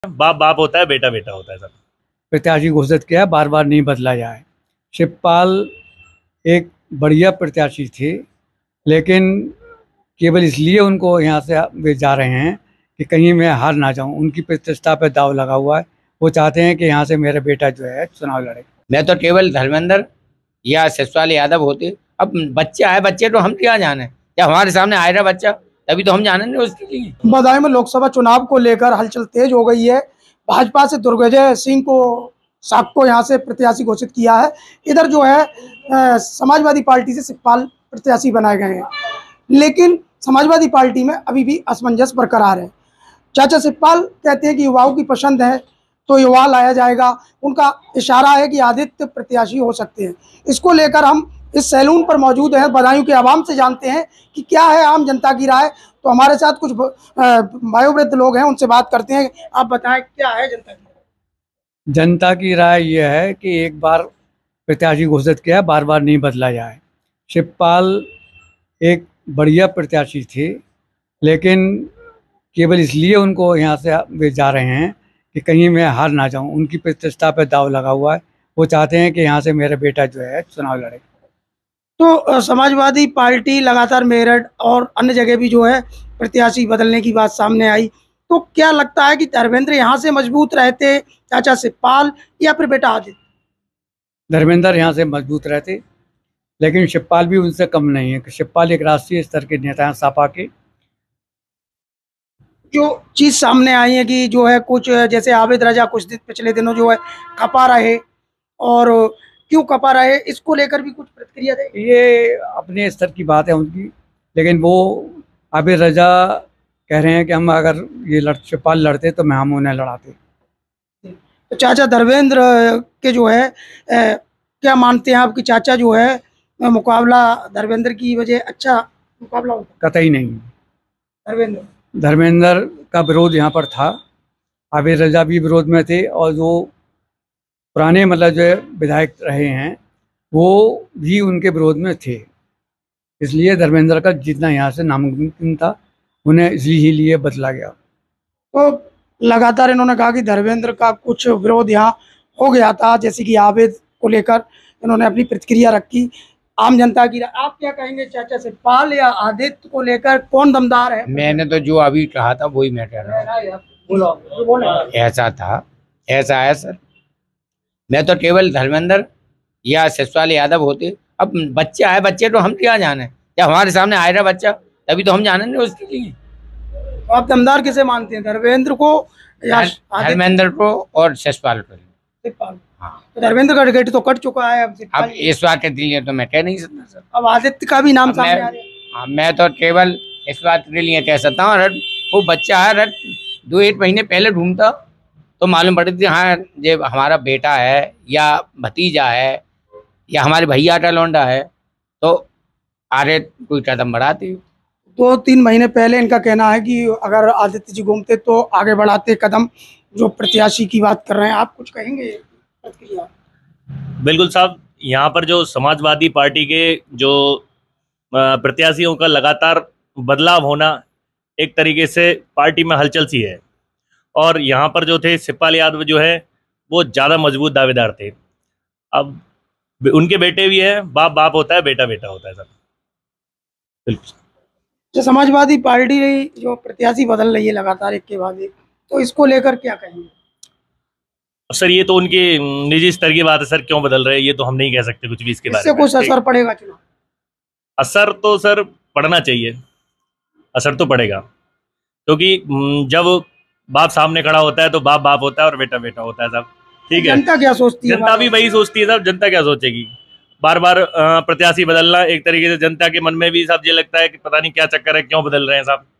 बाप बाप होता है, बेटा बेटा होता है सर। प्रत्याशी घोषित किया, बार बार नहीं बदला जाए। शिवपाल एक बढ़िया प्रत्याशी थे, लेकिन केवल इसलिए उनको यहाँ से वे जा रहे हैं कि कहीं मैं हार ना जाऊं। उनकी प्रतिष्ठा पर दाव लगा हुआ है। वो चाहते हैं कि यहाँ से मेरा बेटा जो है चुनाव लड़े। मैं तो केवल धर्मेंद्र या शिवपाल यादव होते। अब बच्चा है, बच्चे तो हम क्या जाने, जब हमारे सामने आए रहा बच्चा तभी तो हम जाने नहीं उसके लिए। बदायूं में लोकसभा चुनाव को लेकर हलचल तेज हो गई है। भाजपा से दुर्गेजय सिंह को साहब को यहाँ से प्रत्याशी घोषित किया है। इधर जो है समाजवादी पार्टी से शिवपाल प्रत्याशी बनाए गए हैं, लेकिन समाजवादी पार्टी में अभी भी असमंजस बरकरार है। चाचा शिवपाल कहते हैं कि युवाओं की पसंद है तो युवा लाया जाएगा। उनका इशारा है कि आदित्य प्रत्याशी हो सकते हैं। इसको लेकर हम इस सैलून पर मौजूद हैं, बदायूं के आवाम से जानते हैं कि क्या है आम जनता की राय। तो हमारे साथ कुछ वयोवृद्ध लोग हैं, उनसे बात करते हैं। आप बताएं क्या है जनता की राय। जनता की राय यह है कि एक बार प्रत्याशी घोषित किया, बार बार नहीं बदला जाए। शिवपाल एक बढ़िया प्रत्याशी थे, लेकिन केवल इसलिए उनको यहाँ से वे जा रहे हैं कि कहीं मैं हार ना जाऊं। उनकी प्रतिष्ठा पर दाव लगा हुआ है। वो चाहते हैं कि यहाँ से मेरा बेटा जो है चुनाव लड़े। तो समाजवादी पार्टी लगातार मेरठ और अन्य जगह भी जो है प्रत्याशी बदलने की बात सामने आई। तो क्या लगता है कि धर्मेंद्र यहाँ से मजबूत रहते, चाचा शिवपाल, या फिर बेटा आदित्य? धर्मेंद्र यहाँ से मजबूत रहते, लेकिन शिवपाल भी उनसे कम नहीं है। शिवपाल एक राष्ट्रीय स्तर के नेता हैं सपा के। जो चीज सामने आई है कि जो है कुछ जैसे आबिद रजा कुछ दिन पिछले दिनों जो है खपा रहे, और क्यों खपा रहे इसको लेकर भी कुछ प्रतिक्रिया दे। ये अपने स्तर की बात है उनकी, लेकिन वो आबिद रजा कह रहे हैं कि हम अगर ये शिवपाल लड़ते तो हम उन्हें लड़ाते। तो चाचा धर्मेंद्र के जो है क्या मानते हैं आपकी चाचा जो है मुकाबला धर्मेंद्र की वजह अच्छा मुकाबला होता? कतई नहीं। धर्मेंद्र का विरोध यहाँ पर था, आबिद रजा भी विरोध में थे, और जो पुराने मतलब जो विधायक रहे हैं वो भी उनके विरोध में थे। इसलिए धर्मेंद्र का जीतना यहाँ से नामुमकिन था, उन्हें इसीलिए बदला गया। तो लगातार इन्होंने कहा कि धर्मेंद्र का कुछ विरोध यहाँ हो गया था, जैसे कि आबिद को लेकर इन्होंने अपनी प्रतिक्रिया रखी। आम जनता की आप क्या कहेंगे चाचा शिवपाल या आदित्य को लेकर, कौन दमदार है? मैंने तो जो अभी कहा था वही मैं कह रहा हूँ। ऐसा था, ऐसा है सर। मैं तो केवल धर्मेंद्र या शिवपाल यादव होते। अब बच्चा है, बच्चे तो हम क्या जाने, जब हमारे सामने आए रहा बच्चा तभी तो हम जाने नहीं उसके लिए। तो आप दमदार किसे मानते हैं, धर्मेंद्र को या धर्मेंद्र को और शिवपाल को? शिवपाल। हाँ। तो धर्मेंद्र का टिकट तो कट चुका है, अब इस बात के लिए तो मैं कह नहीं सकता सर। अब आदित्य का भी नाम सामने आ रहा है। मैं तो केवल इस बात के लिए कह सकता हूँ, वो बच्चा है 2-1 महीने पहले ढूंढता तो मालूम पड़ती थी हाँ ये हमारा बेटा है या भतीजा है या हमारे भैया का लौंडा है, तो आरे कोई कदम बढ़ाते। 2-3 महीने पहले इनका कहना है कि अगर आदित्य जी घूमते तो आगे बढ़ाते कदम, जो प्रत्याशी की बात कर रहे हैं। आप कुछ कहेंगे प्रतिक्रिया? बिल्कुल साहब, यहाँ पर जो समाजवादी पार्टी के जो प्रत्याशियों का लगातार बदलाव होना एक तरीके से पार्टी में हलचल सी है, और यहाँ पर जो थे शिवपाल यादव जो है वो ज़्यादा मजबूत दावेदार थे। अब उनके बेटे भी है, बाप बाप होता है, बेटा बेटा होता है सर। बिल्कुल। जो समाजवादी पार्टी जो प्रत्याशी बदल रही है लगातार एक के बाद एक, तो इसको लेकर क्या कहेंगे? सर ये तो उनकी निजी स्तर की बात है सर, क्यों बदल रहे हैं ये तो हम नहीं कह सकते कुछ भी इसके बारे में। इससे कुछ असर पड़ेगा चुनाव? असर तो सर पड़ना चाहिए, असर तो पड़ेगा, क्योंकि जब बाप सामने खड़ा होता है तो बाप बाप होता है और बेटा बेटा होता है साहब। ठीक है, जनता क्या सोचती है? जनता भी वही सोचती है साहब। जनता क्या सोचेगी, बार बार प्रत्याशी बदलना एक तरीके से जनता के मन में भी साहब ये लगता है कि पता नहीं क्या चक्कर है, क्यों बदल रहे हैं साहब।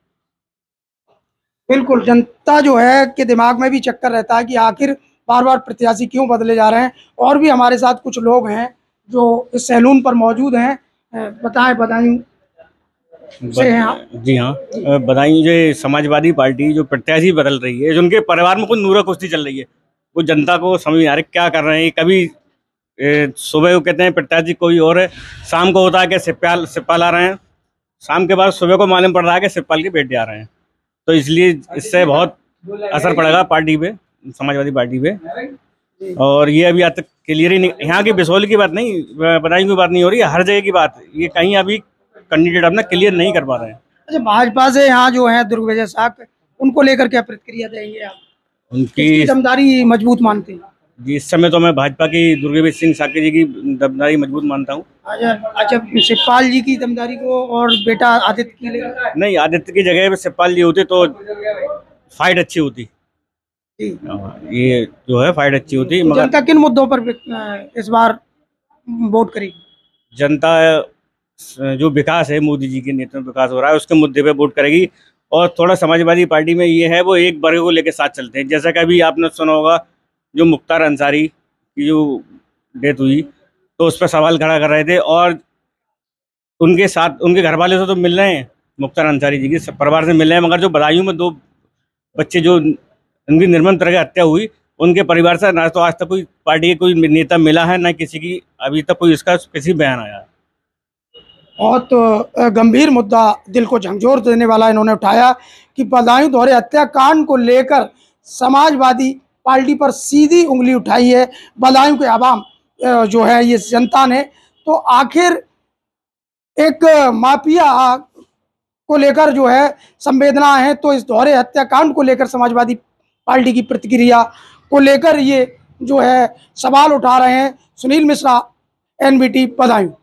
बिल्कुल, जनता जो है के दिमाग में भी चक्कर रहता है कि आखिर बार बार प्रत्याशी क्यों बदले जा रहे हैं। और भी हमारे साथ कुछ लोग हैं जो इस सैलून पर मौजूद हैं। बताएं बदायूं से हैं आप? जी हाँ, बदायूं जो समाजवादी पार्टी जो प्रत्याशी बदल रही है, जो उनके परिवार में कुछ नूरा कुश्ती चल रही है, वो जनता को समझ नहीं आ रहा क्या कर रहे हैं। कभी सुबह वो कहते हैं प्रत्याशी कोई और है, शाम को होता है कि शिवपाल आ रहे हैं, शाम के बाद सुबह को मालूम पड़ रहा है कि शिवपाल के बेटे आ रहे हैं। तो इसलिए इससे बहुत असर पड़ेगा पार्टी पे, समाजवादी पार्टी पे। और ये अभी आज तक क्लियर ही नहीं, यहाँ की बिसौली की बात नहीं, बदायूं की बात नहीं हो रही है, हर जगह की बात, ये कहीं अभी कैंडिडेट अपना क्लियर नहीं कर पा रहे हैं। अच्छा, भाजपा से यहाँ जो है दुर्गेजय साक, उनको लेकर क्या प्रतिक्रिया देंगे आप? उनकी किसकी दमदारी मजबूत मानते हैं? जी, इस समय तो मैं भाजपा की दुर्गेश सिंह साके जी की दमदारी मजबूत मानता हूँ। अच्छा, शिवपाल जी की दमदारी को और बेटा आदित्य की लेकर? नहीं, आदित्य की जगह पे शिवपाल जी होते तो फाइट अच्छी होती, ये जो है फाइट अच्छी होती। मगर जनता किन मुद्दों पर इस बार वोट करेगी? जनता जो विकास है, मोदी जी के नेतृत्व में विकास हो रहा है, उसके मुद्दे पे वोट करेगी। और थोड़ा समाजवादी पार्टी में ये है, वो एक वर्ग को लेकर साथ चलते हैं। जैसा कि अभी आपने सुना होगा, जो मुख्तार अंसारी की जो डेथ हुई, तो उस पर सवाल खड़ा कर रहे थे, और उनके साथ उनके घर वाले से तो मिल रहे हैं, मुख्तार अंसारी जी के परिवार से मिल रहे हैं, मगर जो बदायूं में 2 बच्चे जो उनकी निर्मम तरह की हत्या हुई, उनके परिवार से ना तो आज तक कोई पार्टी के कोई नेता मिला है, ना किसी की अभी तक कोई इसका किसी बयान आया है। बहुत गंभीर मुद्दा, दिल को झंझोर देने वाला इन्होंने उठाया कि बदायूं दोहरे हत्याकांड को लेकर समाजवादी पार्टी पर सीधी उंगली उठाई है बदायूं के आवाम, जो है ये जनता ने। तो आखिर एक माफिया को लेकर जो है संवेदना है, तो इस दोहरे हत्याकांड को लेकर समाजवादी पार्टी की प्रतिक्रिया को लेकर ये जो है सवाल उठा रहे हैं। सुनील मिश्रा, NBT बदायूं।